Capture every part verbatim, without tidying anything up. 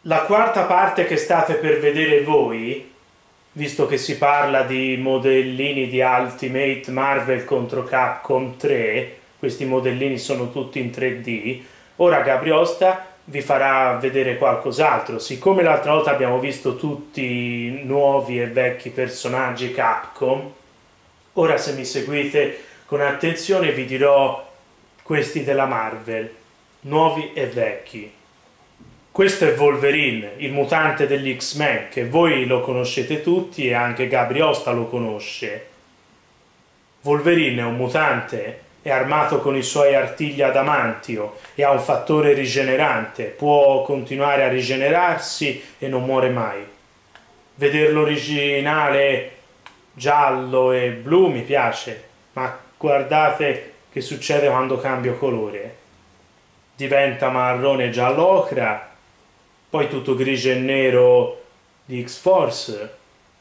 La quarta parte che state per vedere voi, visto che si parla di modellini di Ultimate Marvel contro Capcom tre, questi modellini sono tutti in tre D, ora Gabriosta vi farà vedere qualcos'altro. Siccome l'altra volta abbiamo visto tutti nuovi e vecchi personaggi Capcom, ora se mi seguite con attenzione vi dirò questi della Marvel, nuovi e vecchi. Questo è Wolverine, il mutante degli X-Men, che voi lo conoscete tutti e anche Gabriosta lo conosce. Wolverine è un mutante, è armato con i suoi artigli adamantio e ha un fattore rigenerante, può continuare a rigenerarsi e non muore mai. Vederlo originale giallo e blu mi piace, ma guardate che succede quando cambio colore. Diventa marrone giallo ocra, poi tutto grigio e nero di X-Force,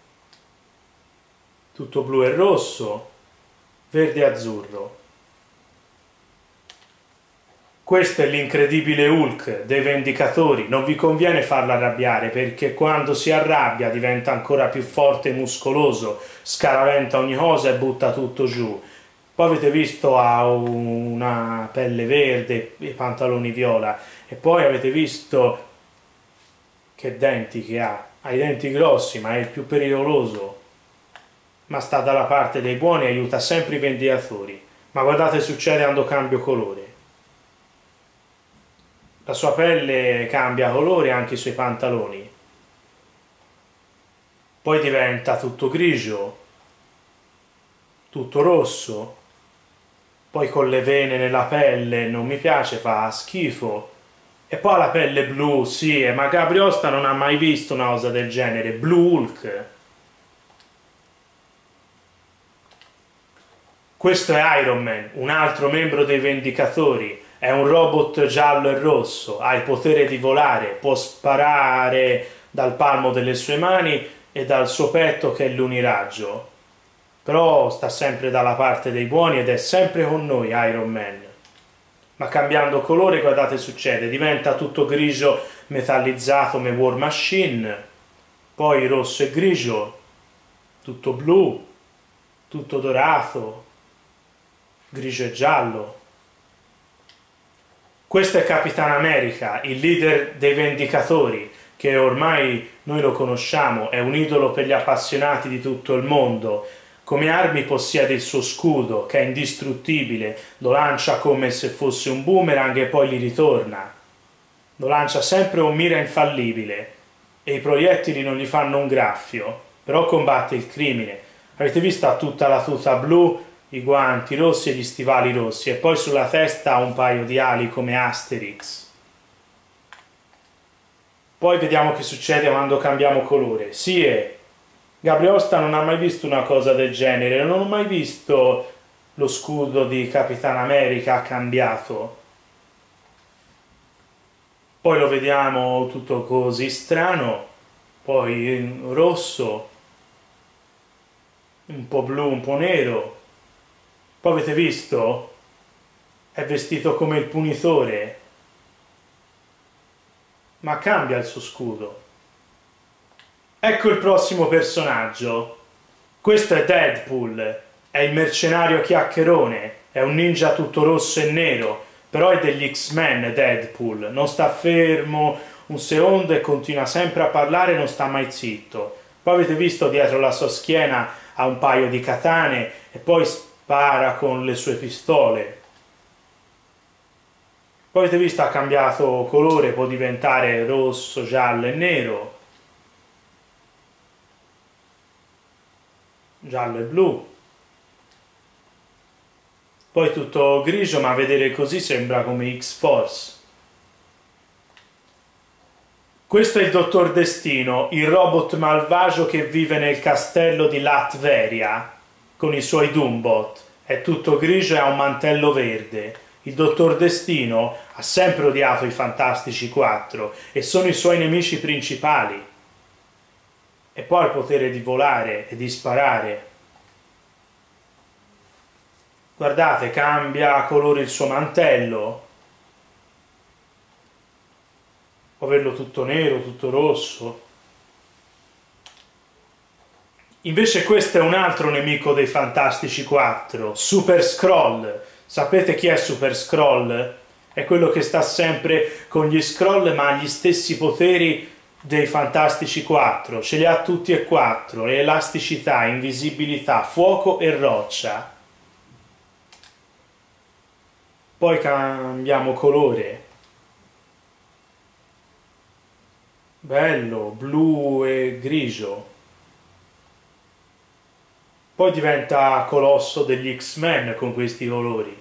tutto blu e rosso, verde e azzurro. Questo è l'incredibile Hulk dei Vendicatori. Non vi conviene farlo arrabbiare, perché quando si arrabbia diventa ancora più forte e muscoloso, scaraventa ogni cosa e butta tutto giù. Poi avete visto ha una pelle verde e pantaloni viola, e poi avete visto che denti che ha. Ha i denti grossi, ma è il più pericoloso. Ma sta dalla parte dei buoni e aiuta sempre i Vendicatori. Ma guardate succede quando cambio colore. La sua pelle cambia colore, anche i suoi pantaloni. Poi diventa tutto grigio, tutto rosso. Poi con le vene nella pelle non mi piace, fa schifo. E poi la pelle blu, sì, ma Gabriosta non ha mai visto una cosa del genere. Blue Hulk. Questo è Iron Man, un altro membro dei Vendicatori. È un robot giallo e rosso, ha il potere di volare, può sparare dal palmo delle sue mani e dal suo petto che è l'uniraggio. Però sta sempre dalla parte dei buoni ed è sempre con noi Iron Man. Ma cambiando colore, guardate succede, diventa tutto grigio metallizzato come War Machine, poi rosso e grigio, tutto blu, tutto dorato, grigio e giallo. Questo è Capitan America, il leader dei Vendicatori, che ormai noi lo conosciamo, è un idolo per gli appassionati di tutto il mondo. Come armi possiede il suo scudo, che è indistruttibile, lo lancia come se fosse un boomerang e poi gli ritorna. Lo lancia sempre con mira infallibile e i proiettili non gli fanno un graffio, però combatte il crimine. Avete visto ha tutta la tuta blu, i guanti rossi e gli stivali rossi, e poi sulla testa ha un paio di ali come Asterix. Poi vediamo che succede quando cambiamo colore. Sì, e Gabriosta non ha mai visto una cosa del genere, non ho mai visto lo scudo di Capitan America cambiato. Poi lo vediamo tutto così strano, poi rosso, un po' blu, un po' nero. Poi avete visto? È vestito come il punitore, ma cambia il suo scudo. Ecco il prossimo personaggio. Questo è Deadpool, è il mercenario chiacchierone, è un ninja tutto rosso e nero, però è degli X-Men Deadpool, non sta fermo un secondo e continua sempre a parlare e non sta mai zitto. Poi avete visto dietro la sua schiena ha un paio di katane e poi spara con le sue pistole. Poi avete visto ha cambiato colore, può diventare rosso, giallo e nero. Giallo e blu, poi tutto grigio, ma a vedere così sembra come X-Force. Questo è il Dottor Destino, il robot malvagio che vive nel castello di Latveria con i suoi Doombot. È tutto grigio e ha un mantello verde. Il Dottor Destino ha sempre odiato i Fantastici quattro e sono i suoi nemici principali. E poi ha il potere di volare e di sparare. Guardate, cambia colore il suo mantello. può averlo tutto nero, tutto rosso. Invece questo è un altro nemico dei Fantastici quattro, Super Skrull. Sapete chi è Super Skrull? È quello che sta sempre con gli Skrull ma ha gli stessi poteri dei Fantastici quattro. Ce li ha tutti e quattro, elasticità, invisibilità, fuoco e roccia. Poi cambiamo colore. Bello, blu e grigio. Poi diventa Colosso degli X-Men con questi colori.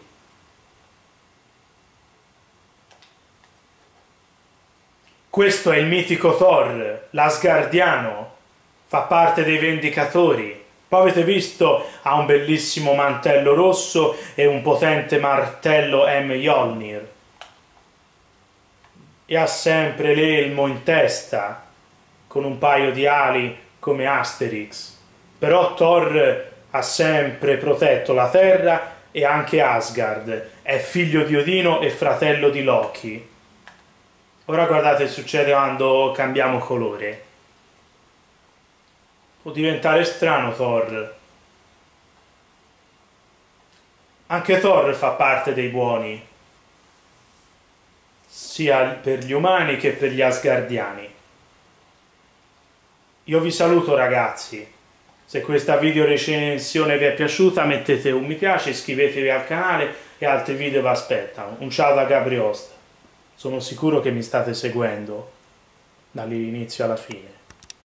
Questo è il mitico Thor, l'Asgardiano, fa parte dei Vendicatori. Poi avete visto, ha un bellissimo mantello rosso e un potente martello Mjolnir. E ha sempre l'elmo in testa, con un paio di ali come Asterix. Però Thor ha sempre protetto la terra e anche Asgard. È figlio di Odino e fratello di Loki. Ora guardate che succede quando cambiamo colore. Può diventare strano Thor. Anche Thor fa parte dei buoni, sia per gli umani che per gli asgardiani. Io vi saluto ragazzi. Se questa video recensione vi è piaciuta mettete un mi piace, iscrivetevi al canale e altri video vi aspettano. Un ciao da Gabriosta. Sono sicuro che mi state seguendo dall'inizio alla fine.